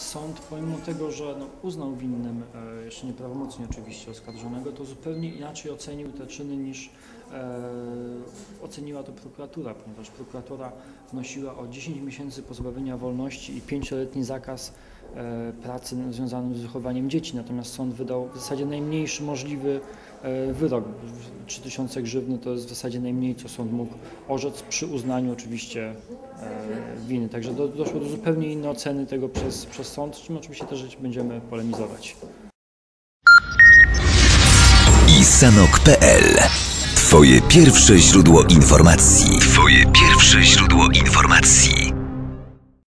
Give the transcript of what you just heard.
sąd, pomimo tego, że uznał winnym, jeszcze nieprawomocnie oczywiście, oskarżonego, to zupełnie inaczej ocenił te czyny niż oceniła to prokuratura, ponieważ prokuratura wnosiła o 10 miesięcy pozbawienia wolności i 5-letni zakaz pracy związanym z wychowaniem dzieci. Natomiast sąd wydał w zasadzie najmniejszy możliwy wyrok. 3000 grzywny to jest w zasadzie najmniej, co sąd mógł orzec, przy uznaniu oczywiście winy. Także doszło do zupełnie innej oceny tego przez sąd, z czym oczywiście też będziemy polemizować. isanok.pl. Twoje pierwsze źródło informacji. Twoje pierwsze źródło informacji.